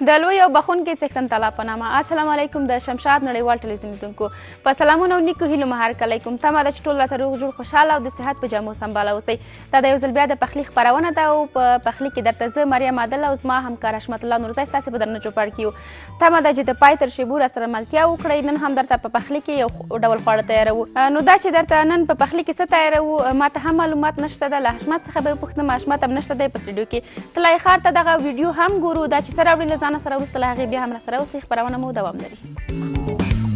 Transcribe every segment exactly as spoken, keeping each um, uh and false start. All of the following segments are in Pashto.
د لوی او بخونکي څښتن تعالی په نامه السلام علیکم د شمشاد نړیوال ټلویزیون لیدونکو په سلامونه او نیکو هیلو مهار کلیکم تمه ده چې ټول راته روغ جوړ خوشحاله او د صحت په جامو سنباله اوسئ دا د یو ځل بیا د پخلي خپرونه ده او په پخلي کې درته زه مریم عادل او زما همکار حشمت الله نورزی ستاسې په درنه چوپړ کې یو تمه ده چې د پای تر شیبو راسره ملتیا وکړئ نن هم درته په پخلي کې یو ډول خواړه تیاروو نو دا چې درته نن په پخلي کې څه تیاروو ما ته هم معلومات نشته ده له حشمت څخه به وپوښتم حشمت هم نشته دی په سټډیو کې طلایي ښار ته دغه ویډیو هم ګورو دا چې څه راوړي له ځانه سره وروسته له هغې بیا هم راسره اوسئ خپرونه مو دوام لري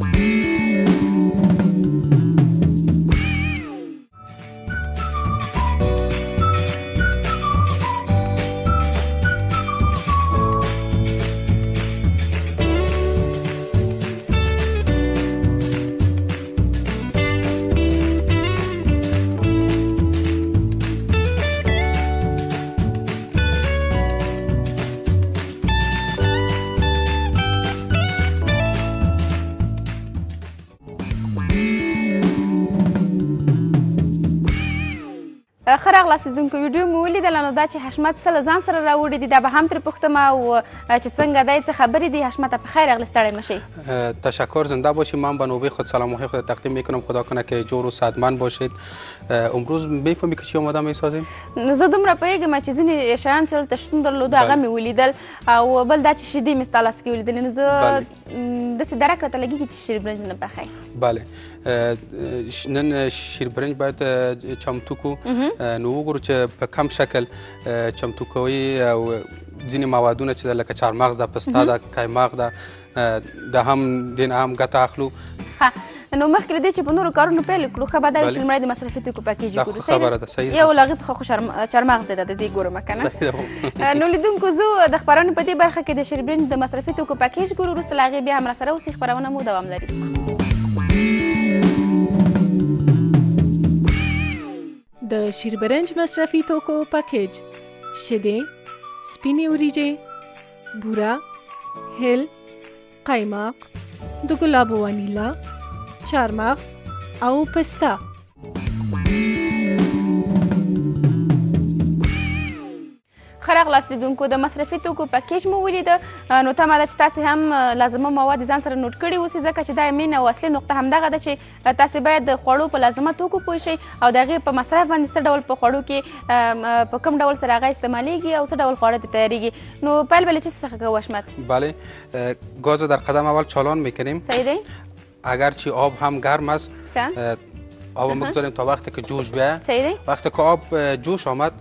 ښه راغلاست لیدونکو ویډیو مو ولیدله نو دا چې حشمت څه له ځان سره راوړي دي دا به هم ترې پوښتم او چې څنګه دی څه خبرې دي حشمت په خیر راغلی ستړی مشی تشکر زنده باشید من به نوبه خود سلام و خود تقدیم میکنم خدا کنه که جور و صحتمند باشید امروز میفهمی که چی آماده میسازیم زه دومره پوهېږم چې ځینې شیان چې دلته شتون درلوده هغه مې ولیدل او بل دا چې شیدې مې ستا لاس کې ولیدلې نو زه داسې درک راته لګېږي چې شیربرنج نه پخوئ بله نن شیربرنج باید چمتو کو نو وګورو چې په کم شکل چمتو کوي او ځینې موادونه چې ده لکه چهارمغز ده پسته ده قیماق ده د هم دین هم ګټه اخلو ښه نو مخکې له دې چې په نورو کارونو پیل کړو ښه به دا وي چې لومړی د مصرفي توکو پاکیج وګورو خبره ده صحیح یو له هغې څخه خو چهارمغز دی دا د دې ګورم که نه نو لیدونکو زه د خپرونې په دې برخه کې د شیربرنج د مصرفي توکو پاکیج ګورو وروسته له هغې بیا هم راسره اوسئ خپرونه مو دوام لري د شیربرنج مصرفي توکو پاکیج شیدې سپینې وریجې بوره هل قیماق د ګلابو وانیلا چهارمغز او پسته ښه راغلاست لیدونکو د مصرفي توکو پکیج مو ولیده نو تمه ده چې تاسې هم لازمه مواد ځان سره نوټ کړي اوسئ ځکه چې دا مین او اصلي نقطه همدغه ده چې تاسې باید د خوړو په لازمه توکو پوه شئ او د هغې په مصرف باندې څه ډول په خوړو کې په کوم ډول سره هغه استعمالیږي او څه ډول خواړه ته تیاریږي نو پیل به له چیز څخه کوو حشمت بله گاز رو در قدم اول چالان میکنیم صحیح دی اگرچه آب هم گرم است آب میگذاریم تا وقتی که جوش بیاید صحیح دی وقتی که آب جوش آمد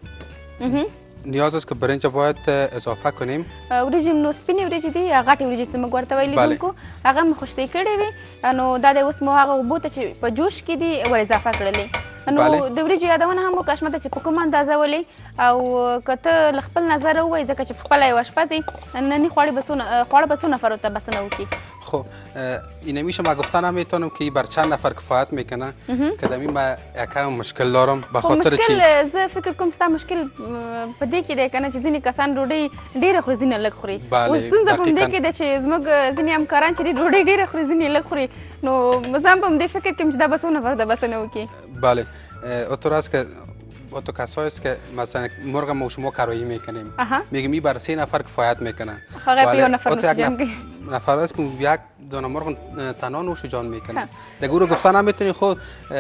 نیاز است که برنج باید اضافه کنیم وریجې نو سپینې وریجې دي غټې وریجې چې موږ ورته وایي لیدونکو هغه مې خوشتې کړې وې نو دا دی اوس مو هغه اوبو ته چې په جوش کې دي ور اضافه کړلې نو د وریجو یادونه هم وکړه حشمته چې په کومه اندازه ولې او که ته له خپل نظره ووایې ځکه چې پخپله یو اشپز یې نني خواړه به څو نفرو ته بسنه وکړي خب این میشه ما گفتن نمیتونم که بر چند نفر کفایت میکنه که دمی ما یکم مشکل دارم به خاطر چی مشکل زه فکر کوم ستا مشکل په دې کې دی که نه چې ځینې کسان ډوډۍ ډېره خوري ځینې لږ خوري اوس ستونزه په همدې کې ده چې زموږ ځینې همکاران چې دي ډوډۍ ډېره خوري ځینې لږ خوري نو زه هم په همدې فکر کې یم چې دا به څو نفر ته بسنه وکړي بله اونطور است که با تو کسایی است که مثلا مرغ ما شما کارایی میکنیم میگیم این بر سه نفر کفایت میکنه ولی یک نفر است که یک دانه مرغ تنها نوش جان میکنه دیگه رو گفتن نمیتونی خود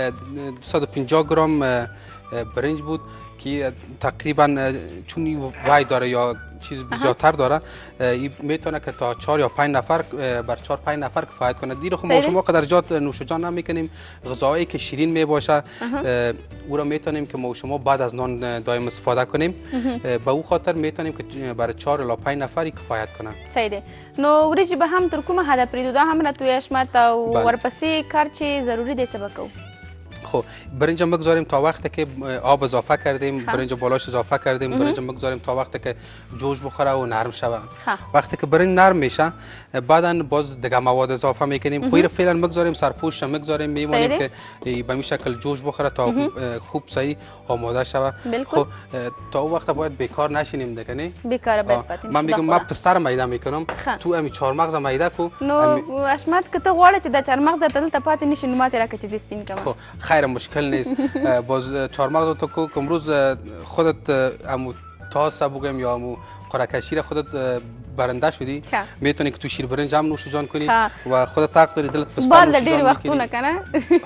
صد و پنجاه گرم برنج بود که تقریبا چون وای داره یا چیز زیادتر داره میتونه که تا چهار یا پنج نفر بر چهار پنج نفر کفایت کنه دیگه خب ما شما قدرجات نوش جان نمیکنیم غذایی که شیرین میباشه او را میتونیم که ما شما بعد از نان دائم استفاده کنیم به او خاطر میتونیم که برای چهار الی پنج نفری کفایت کنه صحیح دی نو وریجې به هم تر کومه حده پرېږدو دا هم راته وایه حشمت او ورپسې کار چې ضروري دی څه به کوو خب برنج بگذاریم تا وقتی که آب اضافه کردیم برنج بالاش اضافه کردیم برنج بگذاریم تا وقتی که جوش بخوره و نرم شود وقتی که برنج نرم میشه بعدا باز دیگه مواد اضافه میکنیم خویر فعلا بگذاریم سرپوش میگذاریم میمونیم که به این شکل جوش بخوره تا خوب صحیح آماده شود خب تا اون وقت باید بیکار نشینیم دیگه نه بیکار باید من میگم من پستر میده میکنم تو امی چهارمغز میده کو نو حشمت که ته غواړې چې د چهارمغز درته دلته پاتې نشي نو ماته راکړه چې زه سپین کړم خیر مشکل نیست باز چهارمغز تو کو امروز خودت امو تاسه بگم یا امو قرعه‌کشی را خودت برنده شدی میتونی که تو شیر برنج هم نوش جان کنی و خودت حق داری دلت پستان نوش جان وقتونه کنه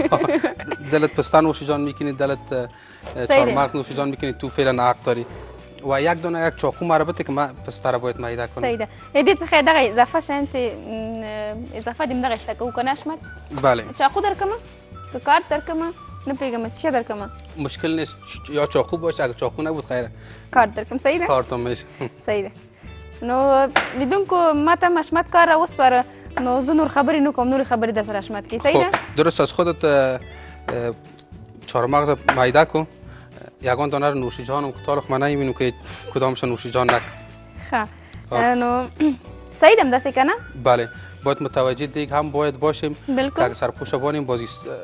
دلت پستان نوش جان میکنی دلت چهارمغز نوش جان میکنی تو فعلا حق داری و یک دونه یک چاقو مربوطه که ما پسته را باید میده کنم صحیح ده دې څخه دغه اضافه شین چې اضافه دیم دغه شته کو کنه اشمت بله چاقو درکمه که کارت درکمه نه پیغام چی درکمه مشکل نیست یا چاقو باشه اگه چاقو نبود خیره کارت درکم صحیح ده کارت هم میشه صحیح ده نو لیدونکو ما ته اشمت کار را وسپاره نو زه نور خبرې نه کوم نور خبرې در سره اشمت کی صحیح ده درست از خودت چهارمغز میده کو یگان دانه رو نوش جانم تالخ من نمیبینم که کدامش نوش جان نک خب نو صحیح دم دسته کنه بله باید متوجه دیگه هم باید باشیم بالکل که سرپوش بانیم بازی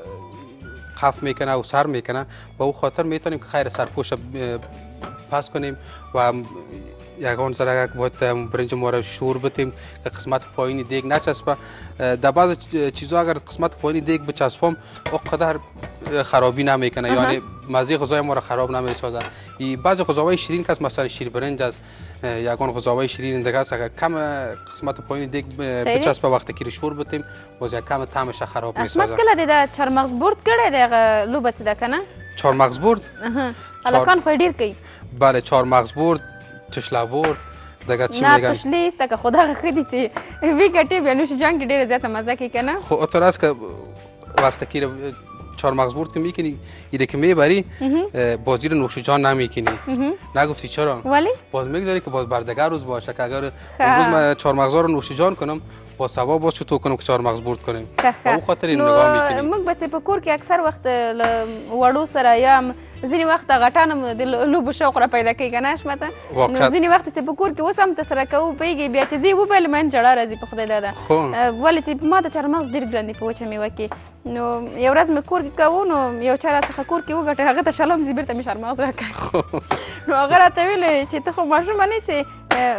خف میکنه و سر میکنه با او خاطر میتونیم که خیر سرپوش پس کنیم و یگان ذره باید برنج ما رو شور بتیم که قسمت پایینی دیگ نچسبه در بعض چیزا اگر قسمت پایینی دیگ بچسبم اونقدر خرابی نمیکنه یعنی مزه غذای ما را خراب نمیسازه ای بعضی غذاهای شیرین که مثلا شیر برنج است یگان غذاهای شیرین دیگه است اگر کم قسمت پایینی دیگ بچسبه وقتی که شور بتیم باز کم طعمش خراب میسازه اسمت کله د چهارمغز برد کړه دغه لوبه څه ده کنه چهارمغز برد الکان خو ډیر کوي بله چهارمغز برد تشله برد دغه چی میگن نه تشلی است که خدا خیلی تی وی کټي به نوش جان کې ډیر زیاته مزه کوي کنه خو اعتراض که وقتی که چهارمغز برد که میکنی ایده که میبری بازی رو نوش جان نمیکنی نگفتی چرا ولی باز میگذاری که باز بردگه روز باشه که اگر امروز من چهارمغزا رو نوش جان کنم با سبا باز چطور کنم که چهارمغز برد کنیم او خاطر این نگاه میکنیم موږ بچې په کور کې اکثر وخت وړو سره یا ځینې وخت غټانم د لوبو شوق را پیدا کوي کنه شمته نو ځینې وخت چې په کور کې اوس هم تسره کوو پیږي بیا چې زی وبل من جړه راځي په خدای دادا ولې چې ما د چهارمغز ډیر ګران دي په وچه میوه کې نو یو ورځ مې کور کې کوو نو یو چا راڅخه کور کې وګټه هغه ته شلم زی بیرته مې چهارمغز راکړ نو هغه راته ویلې چې ته خو ماشومه نه چې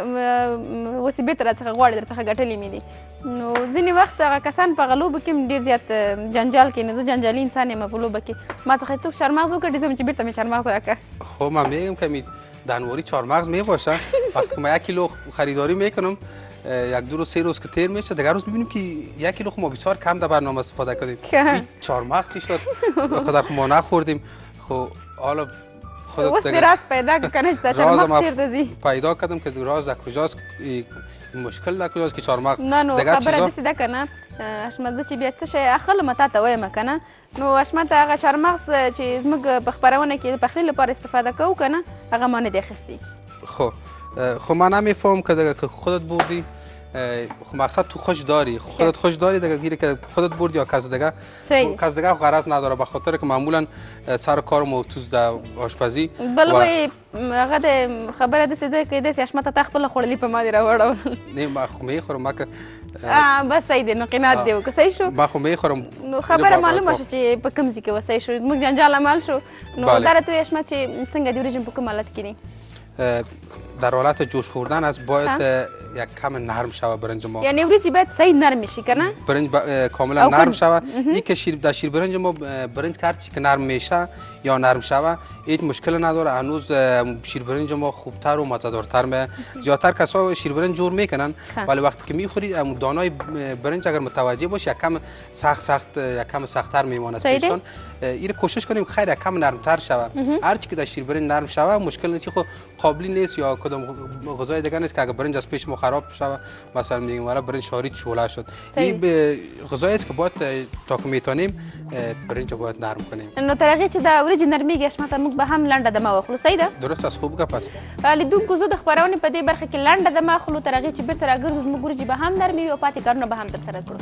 اوس بیرته راڅخه غواړې درڅخه ګټلې مې دي نو ځینې وخت هغه کسان په هغه لوبو کې ډېر زیات جنجال کوي نو زه جنجالي انسان یم په لوبه کې ما څخه تو چهارمغز وکړې زه چې بیرته مې چهارمغز راکړه خب من میگم که دنواری چهارمغز میباشه وقتی ما یک کیلو خریداری میکنم یک دو روز سه روز که تیر میشه دیگه روز میبینیم که یک کیلو ما بیچار کم در برنامه استفاده کردیم این چهارمغز چی شد قدر ما نخوردیم خب حالا اوس دې راز پیدا کنه چې چهارمغز چیرته ځي پیدا کردم که راز در کجاست مشکل در کجاست که چهارمغز نه نو خبره داسې ده کنه اشمت زه چې بیا څه شی اخلم ما تا ته وایم کنه نو اشمت هغه چهارمغز چې زموږ په خپرونه کې د پخلي لپاره استفاده کوو کنه هغه ما نه دی اخیستی خب خب من نمیفهم که خودت بردی خب مقصد تو خوش داری خودت خوش داری دیگه گیری که خودت بردی یا کس دیگه کس دیگه غرض نداره به خاطر که معمولا سر کار موتوز در آشپزی بل وای هغه د خبره داسې ده که داسې اشمته تا خپله خوړلي په ما دې راوړول نه ما خو میخورم ما که بس صحیح دی نو قناعت دی وکړه صحیح شو ما خو میخورم نو خبره معلومه شو چې په کوم ځای کې وصحیح شو زموږ جنجال عمل شو نو دا راته وایي اشمت چې څنګه د وریجم په کوم حالت کې دي در حالت جوش خوردن است باید یک کم نرم شوه برنج ما یعنی وریجی باید صحیح نرم میشی کنه برنج کاملا نرم شوه این که شیر در شیر برنج ما برنج کرد که نرم میشه یا نرم شوه هیچ مشکل نداره هنوز شیر برنج ما خوبتر و مزه‌دارتر میشه زیادتر کسا شیر برنج جور میکنن ولی وقتی که میخوری دانای برنج اگر متوجه باشی یک کم سخت سخت یک کم سخت‌تر میماند پیشان این کوشش کنیم خیر یک کم نرمتر شوه هر چی که در شیر برنج نرم شوه مشکل نیست خو قابلی نیست یا کدام غذای دیگه نیست که اگر برنج از پیش ما خراب شوه مثلا میگیم والا برنج شارید شوله شد این غذایی است که باید تا که میتونیم برنج باید نرم کنیم نو طریقې چې دا وریجې نرمیږي اشمته موږ به هم لنډه دمه واخلو صحیح ده درست است خوب گپ است لیدونکو زه د خپرونې په دې برخه کې لنډه دمه اخلو تر هغې چې بیرته راګرځو زموږ وریجې به هم نرمې وي او پاتې کارونه به هم ترسره کړو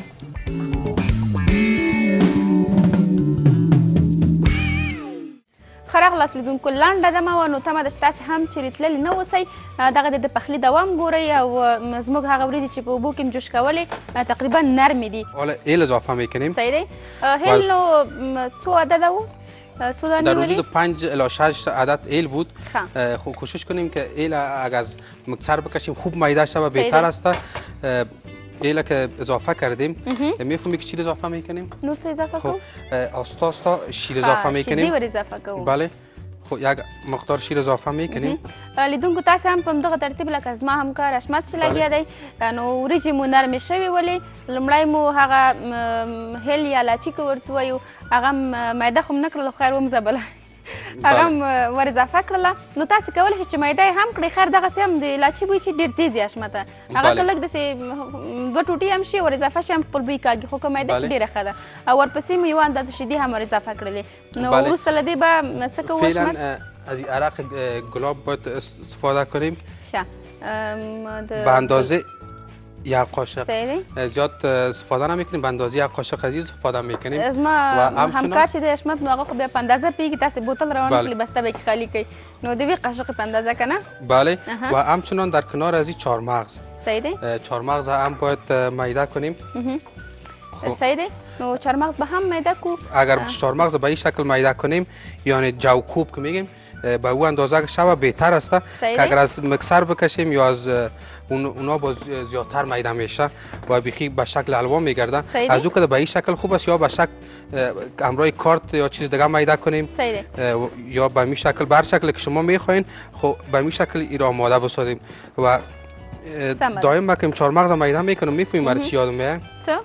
ښه راغلاست لیدونکو لنډه دمه وه نو تمه ده چې تاسې هم چیرې تللي نه اوسئ دغه د پخلي دوام ګورئ او زموږ هغه وریجې چې په اوبو کې جوش کولې تقریبا نرمې دي حالا هیل اضافه میکنیم صحیح دی هیل نو څو عدده و در حدود پنج الی شش عدد ایل بود خب کوشش کنیم که ایل اگر از مکسر بکشیم خوب میده شود بهتر است ایل که اضافه کردیم میفهمی که چی اضافه میکنیم نو چی اضافه کنیم آستا آستا شیر اضافه میکنیم شیر اضافه کنیم بله خب یک مقدار شیر اضافه میکنیم. لیدونکو تاسو هم په همدغه ترتیب لکه زما همکار حشمت چې لګیا دی نو وریجې مو نرمې شوې ولې لومړی مو هغه هل یا لاچي که ورته وایو هغه میده خو م نه کړله خیر ومځبله هغه هم ور اضافه کړله نو تاسو کولی شئ چې میده یې هم کړئ خیر دغسې هم د لاچي بوی چې ډېر تیز یي حشمته هغه که لږ داسې دوه ټوټې هم شي ور اضافه شي هم خپل بوی کاږي خو که میده شي ډېره ښه ده او ورپسې مو یوه اندازه شیدې هم ور اضافه کړلې نو وروسته له دې به څه کوو حشمت از این عرق گلاب باید استفاده کنیم. به اندازه یک قاشق زیاد استفاده نمیکنیم به اندازه یک قاشق از استفاده میکنیم. از ما همکار چې دی حشمت نو هغه خو بیا په اندازه پیږي تاسې بوتل روان کړي بسته به کې خالی کوي نو د وی قاشق په اندازه کنه. بله و همچنان در کنار از این چهارمغز صحیح دی چهارمغز هم باید میده کنیم. صحیح دی نو چهارمغز به هم میده کو اگر چهارمغز به این شکل میده کنیم یعنی جوکوب که میگیم به او اندازه که شوه بهتر است که اگر از مکسر بکشیم یا از اون اونا باز زیادتر میده میشه و بخی به شکل حلوا میگرده از او که به این شکل خوب است یا به شکل همراه کارت یا چیز دیگه میده کنیم یا به این شکل بر شکل که شما میخواین خب به این شکل این را آماده بسازیم و دائم که چهارمغز میده میکنم میفهمیم برای چی یادم میاد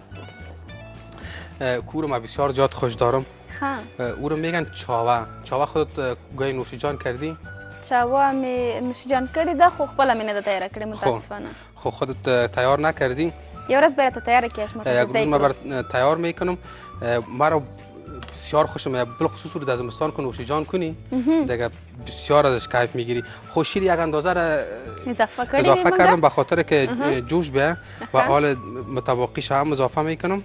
کور ما بسیار زیاد خوش دارم او رو میگن چاوه چاوه خودت گاهی نوشیجان کردی؟ چاوه می نوشیجان کردی ده خو خپله می نه تیار کردی متاسفانه خو خودت تیار نکردی؟ یه ورځ برات تیار کی حشمت یک روز ما بر تیار میکنم مرا بسیار خوشم میاد بالخصوص رو در زمستان که نوشیجان کنی دیگه بسیار ازش کیف میگیری خو شیر یک اندازه را اضافه کردی اضافه کردم به خاطر که جوش بیه و حال متواقیش هم اضافه میکنم.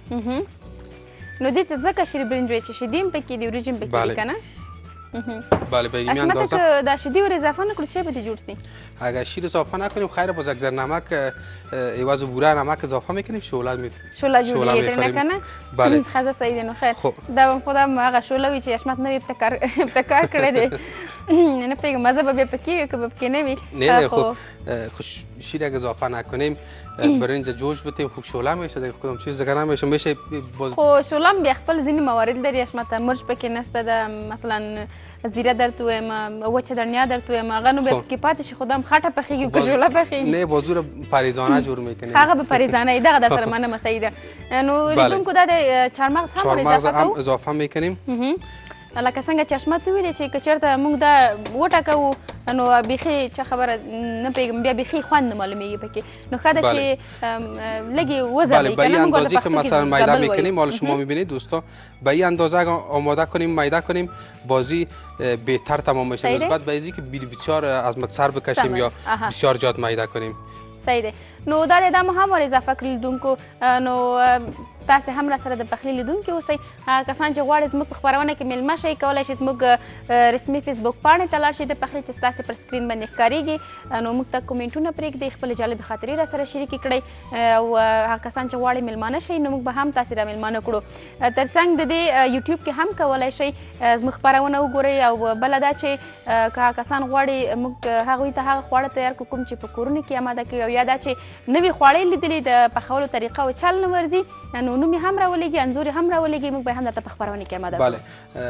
نو دې ته ځکه شیر برنج وایي چې شیدې هم پکې دي وریجې هم پکې دي که نه بله به این اندازه حشمته که دا شیدې ور اضافه نه کړو چی به دې جوړ سي اگر شیر اضافه نکنیم خیر باز یک ذره نمک عوض بوره نمک اضافه میکنیم شوله می شوله جوړیږي ترې نه که نه بله ښه صحیح دی نو خیر دا به خودم هغه شوله وي چې حشمت نوی ابتکار کړی دی نه پوهېږم مزه به بیا پکې وي که به پکې نه وي نه نه خو شیر اگه اضافه نکنیم برنج جوش بتیم خوب شوله میشه دیگه کدام چیز دیگه نمیشه میشه خو شوله هم بیا خپل ځینې موارد لري حشمته مرچ پکې نسته ده مثلا زیره درته وایم وچه دڼیا درته وایم هغه نو بیا پکې پاتې شي خو دا هم خټه پخېږي که شوله پخېږي نه بازور پریزانه جور میکنیم هغه به پریزانه وي دغه درسره منمه صحیح ده نو لیدونکو دا د چهارمغز هم ور اضافه کوو هم اضافه میکنیم لکه څنګه چې حشمت ویلې چې که چېرته موږ دا وټاکوو نو بیخي څه خبره نه پوهېږم بیا بیخي خوند نه معلومېږي پکې نو ښه ده چې لږې وځبوي به این اندازه که مثلا میده میکنیم حالا شما میبینید دوستا به این اندازه آماده کنیم میده کنیم بازی بهتر تمام میشه نسبت به اینکه بسیار از مکسر بکشیم یا بسیار زیاد میده کنیم صحیح دی نو دا د دا مو هم ور اضافه کړي لیدونکو نو تاسې هم را سره د پخلي لیدونکي اوسئ هغه کسان چې غواړي زموږ په خپرونه کې میلمه شئ کولی شئ زموږ رسمي فیسبوک پاڼې ته لاړ شئ د پخلي چې ستاسې پر سکرین باندې ښکارېږي نو موږ ته کومنټونه پرېږدئ خپلې جالبې خاطرې را سره شریکې کړئ او هغه کسان چې غواړي میلمانه شئ نو موږ به هم تاسې را میلمانه کړو تر څنګ د دې یوټیوب کې هم کولی شئ زموږ خپرونه وګورئ او بله دا چې که هغه کسان غواړي موږ هغوی ته هغه خواړه تیار کړو کوم چې په کورونو کې اماده کوي او یا دا چې نوي خواړه یې لیدلي د پخولو طریقه او چل نه ورځي نو نوم هم راولېږي انځور هم راولېږي موږ به هم درته په خپرونه کې اماده بله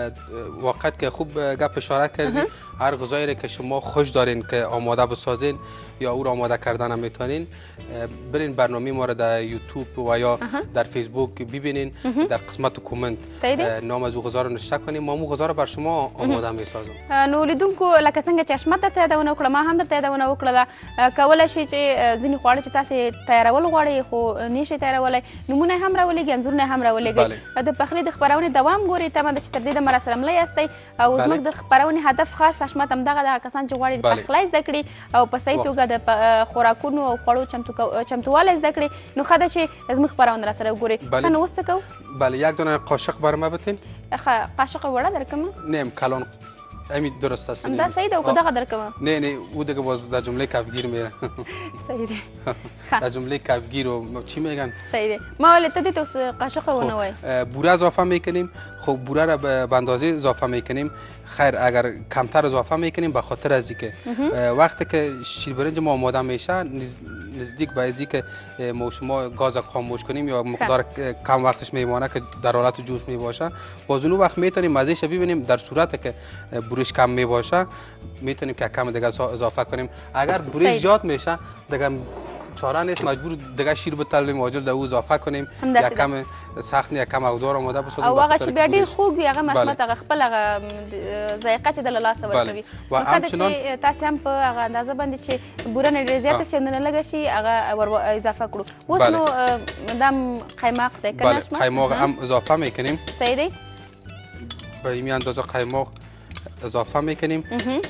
وقت که خوب گپ اشاره کردی هر غذایی را که شما خوش دارین که آماده بسازین یا او را آماده کردن هم میتونین برین برنامه ما را در یوتیوب و یا در فیسبوک ببینین در قسمت کومنت نام از او غذا را نوشته کنین ما مو غذا را بر شما آماده میسازم نو لیدونکو لکه څنګه چې حشمت درته یادونه وکړه ما هم درته یادونه وکړله کولی شئ چې ځینې خواړه چې تاسې تیارول غواړئ خو نه شئ تیارولی نومونه یې هم راولېږي انځورونه یې هم راولېږئ د پخلي د خپرونې دوام ګورئ تمه ده چې تر دې دمه راسره مله یاستئ او زموږ د خپرونې هدف خاص حشمت همدغه د کسان چې غواړي د پخلی زده کړي او په صحیح توګه د خوراکونو او خوړو چمتووالی زده کړي نو ښه ده چې زموږ خپرونه راسره وګورئ ښه نو اوس څه کوو بله یک دانه قاشق بر ما بتین قاشق وړه درکمه نه کلان امی درست است همدا صحیح ده او که دغه درکمه نه نه او دیگه باز در جمله کفگیر میره صحیح ده در جمله کفگیر و چی میگن صحیح ده ما ولی ته دې ته اوس قاشق ونه وایي بوره اضافه میکنیم خب بوره را به اندازه اضافه میکنیم خیر اگر کمتر اضافه میکنیم به خاطر از اینکه وقتی که شیر برنج ما آماده میشه نزدیک به ازی که ما شما گاز خاموش کنیم یا مقدار کم وقتش میمانه که در حالت جوش می باشه، باز اون وقت میتونیم مزهش ببینیم. در صورت که بروش کم می باشه میتونیم که کم دیگه اضافه کنیم. اگر بروش زیاد میشه دیگه چاره نیست، مجبور دیگه شیر بتلیم واجد در او اضافه کنیم. یک کم سخت نه، یک کم اودار آماده بسازیم. او هغه چې بیا ډېر خوږ وي هغه مسمت هغه خپل هغه ذایقه چې د له لاسه ورکوي. و همچنان چې تاسې هم په هغه اندازه باندې چې بوره نه ډېره زیاته شي نه لږه شي هغه ور اضافه کړو. اوس نو دا قیماق دی که نه شما؟ قیماق هم اضافه میکنیم. صحیح دی. به این اندازه قیماق اضافه میکنیم.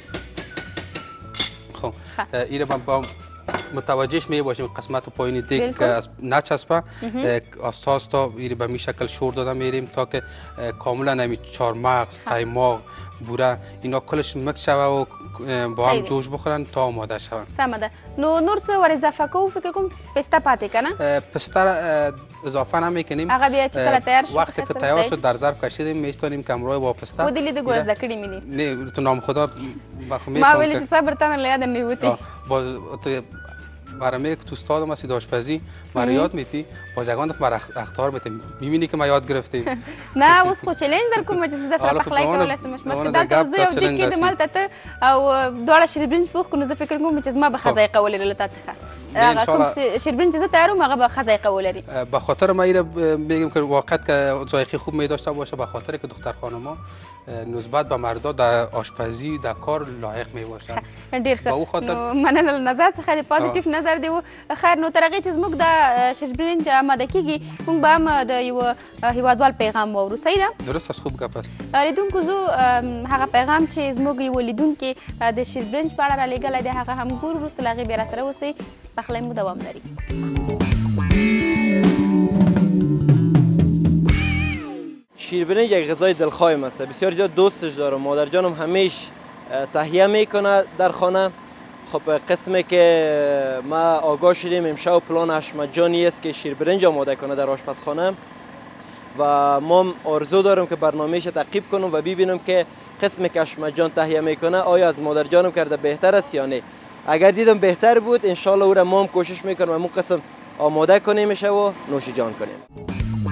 خب این رو با متوجهش می باشیم قسمت پایینی دیگه که نچسبه اساس تا به این شکل شور داده میریم تا که کاملا نمی چارمغز، قیماق، بوره اینا کلش مکس شوه و با هم جوش بخورن تا آماده شون. سمه. نو نور څه ور اضافه کوو؟ فکر کوم پسته پاتې کنه؟ پسته اضافه نمیکنیم. هغه بیا چې کله تیار شد وقتی که تیار شد در ظرف کشیدیم میتونیم کمرای با پسته. و دلی دگو از دکړی مینی. نه تو نام خدا بخو ما ویل چې صبر تنه له یاد نه وتی. باز برای که تو استاد ما سید آشپزی ما یاد میتی باز یگان دفعه مرا اختار میتی میبینی که ما یاد گرفتیم. نه اوس خو چیلنج در کوم چې د سره پخلای کولای سم مشمت دا ته زه یو د کې د مالته ته او دواړه شیربرنج پوخ کو نو زه فکر کوم چې ما به خزایقه ولري لته څخه هغه کوم شیربرنج زه تیارم هغه به خزایقه ولري. به خاطر ما ایره میگم که واقعا که ذائقه خوب می داشته باشه، به خاطر که دختر خانما نسبت به مردا در آشپزی در کار لایق می باشن. ډیر ښه. نو مننه نظر څخه د پازیټیو نظر دی. خیر نو تر هغې چې زموږ د شیربرنج آماده کیږي موږ به هم د یو هیوادوال پیغام واورو. صحیح ده؟ درست است، خوب گپ است. لیدونکو زه هغه پیغام چې زموږ یو لیدونکي د شیربرنج په اړه رالیږلی دی هغه هم ګورو. وروسته له هغې بیا راسره اوسئ، پخلی مو دوام لري. شیربرنج یک غذای دلخواهیم است، بسیار زیاد دوستش دارم. مادر جانم همیش تهیه میکنه در خانه. خب قسمی که ما آگاه شدیم امشب پلان حشمت جانی است که شیربرنج آماده کنه در آشپزخانه و ما آرزو دارم که برنامهش تعقیب کنم و ببینم که قسمی که حشمت جان تهیه میکنه آیا از مادر جانم کرده بهتر است یا نه. اگر دیدم بهتر بود انشالله او را ما هم کوشش میکنم و مو قسم آماده کنیمش و نوش جان کنیم.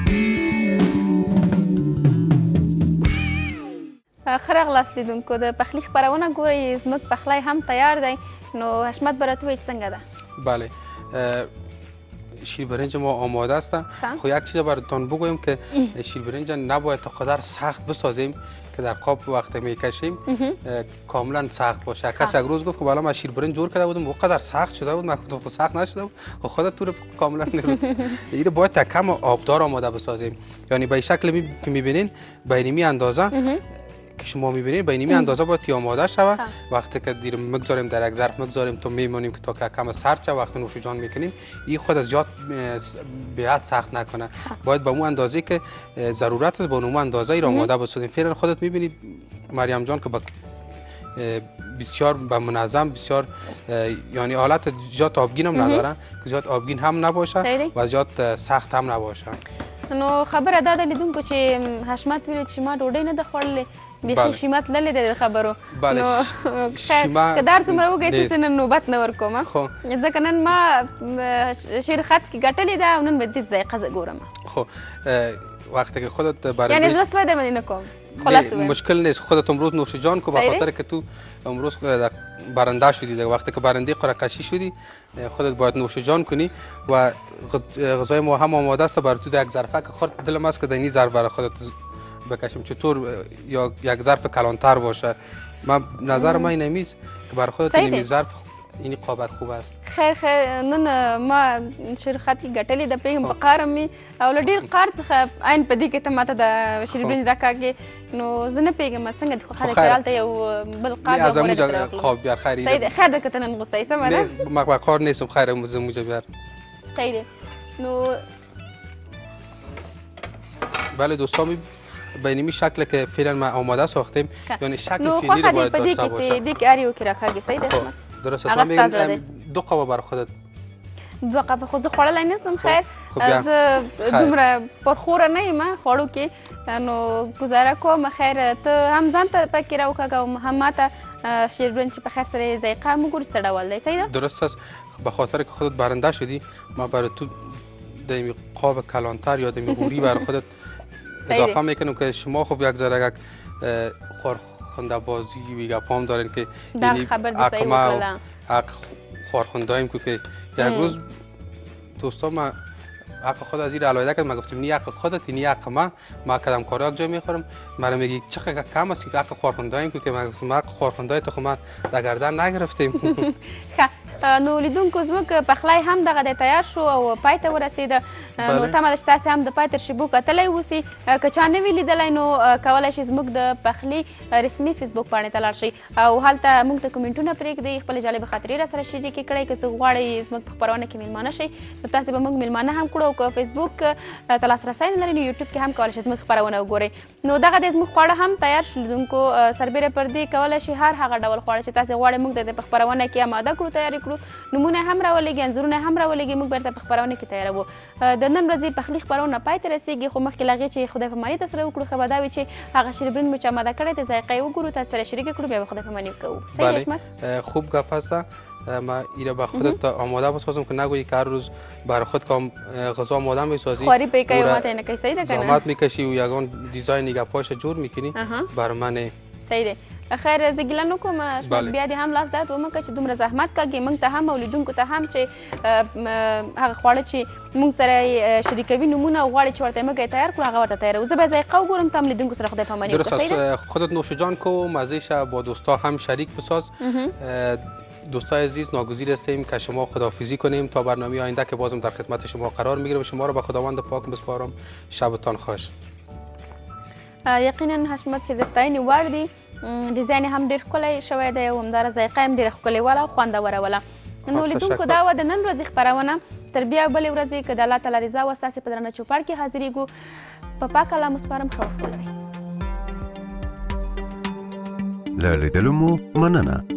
ښه راغلاست لیدونکو، د پخلي خپرونه ګورئ. زموږ پخلی هم تیار دی. نو حشمت به راته وایي څنګه ده؟ بله شیربرنج ما آماده است. خب یک چیز براتون بگویم که شیربرنج نباید تا قدر سخت بسازیم که در قاب وقت میکشیم کاملا سخت باشه. کسی یک روز گفت که بالا من شیربرنج جور کرده بودم وقدر سخت شده بود، من گفتم سخت نشده بود. خب خودت تو کاملا نرسید. این باید تا کم آبدار آماده بسازیم. یعنی به شکل که میبینین بینیمی اندازه که شما میبینید به این اندازه باید آماده شود. وقتی که دیر مگذاریم در یک ظرف مگذاریم تو میمونیم که تا که کم سرد شود وقتی نوش جان میکنیم این خود از زیاد بیاد سخت نکنه. باید به اون اندازه که ضرورت است با اون اندازه ای آماده بسازیم. فعلا خودت میبینید مریم جان که با بسیار به منظم بسیار یعنی حالت زیاد آبگین هم ندارن که زیاد آبگین هم نباشه و زیاد سخت هم نباشه. نو خبره دا ده لیدونکو چې حشمت ویل چې ما ډوډۍ نه ده خوړلې بیخي شیمه تللې ده د خبرو. نو خیر که دا څومره وګورئ چې نن نوبت نه ورکوم ځکه نن ما شیر خط کې ګټلې ده او نن به دې ذایقه زه ګورم. خب وقتی که خودت برای یعنی زړه سوی در باندې نه کوم. مشکل نیست، خودت امروز نوش جان کو به خاطر که تو امروز برنده شدی. وقتی که برنده قرعه‌کشی شدی خودت باید نوش جان کنی و غذای ما هم آماده است برای تو یک ظرفه که خورد دلم است که در این ظرف برای خودت بکشیم. چطور یا یک ظرف کلانتر باشه. من نظر من اینمیست که برای خودت این ظرف این قابت خوب است. خیر خیر نن ما شیر خط کې ګټلې د پیغام په قارم می او له ډیر قار څخه عین په دې کې ته ماته د شیربرنج راکاږي. نو زه نه پیغام څنګه د خو خلک خیال ته یو بل قار از موجا خواب بیار خیری. صحیح خیر ده که ته نن غوسه یې سمه ده؟ ما به کار نیستم خیر موزه موجا بیار. صحیح ده. نو بله دوستان به این شکل که فعلا ما آماده ساختیم یعنی شکل فعلی رو باید داشته باشه. نو خو دې کې اریو کې راکاږي. صحیح ده. درست است. من میگم دو قاب بر خودت. دو قاب خو زه خوړلی نشم. خیر زه دومره پرخوره نه یم خوړو کې. نو ګزاره کوم خیر ته هم ځان ته پکې راوکاږه او هم ماته شیربرنج چې په خیر سره ذایقه هم وګورو څه ډول دی. صحیح ده؟ درست است. به خاطر که خودت برنده شدی ما برای تو در قاب کلانتر یا در قوری برای خودت اضافه میکنم که شما خب یک ذره یک خورخنده بازی و گپام دارین که یعنی اقما حق خورخنده‌ایم که یک روز دوستا ما حق خود از این علایده کرد، ما گفتم نی حق خودت نی حق ما ما کدام کارا یک جا میخورم مرا میگی چقدر کم است که حق خورخنده‌ایم که ما گفتم حق خورخنده تو خو ما در گردن نگرفتیم. نو لیدونکو زموږ پخلی هم دغه دی تیار شو او پای ته ورسېده. نو تمه ده چې تاسې هم د پای تر شیبو کتلی اوسئ. که چا نه وي لیدلی نو کولی شئ زموږ د پخلي رسمي فیسبوک پاڼې ته لاړ شئ او هلته موږ ته کومنټونه پرېږدئ، خپلې جالبې خاطرې را سره شریکې کړئ. که څوک غواړئ زموږ په خپرونه کې میلمانه شئ نو تاسې به موږ میلمانه هم کړو. او که فیسبوک ته لاسرسی نه لرئ نو یوټیوب کې هم کولی شئ زموږ خپرونه وګورئ. نو دغه دی زموږ خواړه هم تیار شو. لیدونکو سربیره پر دې کولی شئ هر هغه ډول خواړه چې تاسې غواړئ موږ د دې په خپرونه کې اماده کړو، تیارې کړو. نمونه هم راولېږي، انځورونه هم راولېږي، موږ بیرته په خپرونه کې تیاروو. د نن ورځې پخلي خپرونه پای ته رسېږي، خو مخکې له هغې چې خدای پاماني تاسو سره وکړو ښه به دا وي چې هغه شیربرنج مو چې اماده کړی دی ذایقه یې وګورو، تاسو سره شریکه کړو، بیا به خدای پاماني کوو. صحیح حشمت؟ خوب گپ است. ما ایره با خودت آماده بسازم که نگویی که هر روز برای خود کام غذا آماده میسازی خواری پیکای اومده نکی. صحیح ده کنه؟ زحمت میکشی و یگان دیزاین گپاش جور میکنی برای من. صحیح ده. خیر زه ګیله نه کوم شمت، بیا دې هم لاس درد ومکړه چې دومره زحمت کاږي موږ ته هم او لیدونکو ته هم چې هغه خواړه چې موږ سره شریکوي نومونه او غواړي چې ورته موږ یې تیار کړو هغه ورته تیاروو. زه به ذایقه وګورم ته هم لیدونکو سره خدای پاماني وکړه. درست است. خودت نوش جان کو مزه‌ش با دوستا هم شریک بساز. دوستای عزیز ناگزیر هستیم که شما خداحافظی کنیم تا برنامه آینده که بازم در خدمت شما قرار میگیرم. شما رو به خداوند پاک بسپارم. شبتان خوش. یقینا حشمت چې د ستاینې وړ دی، ډیزاین هم ډېر ښکلی شوی دی او همداره ذایقه هم ډېره ښکلې وله او خوندوره وله. نو لیدونکو دا وه د نن ورځې خپرونه. تر بیا بلې ورځې که د الله تعالی رضا وه ستاسې په درنه چوپړ کې حاضرېږو. په پاک الله مو سپارم. ښه وخت ولرئ. له لیدلو مو مننه.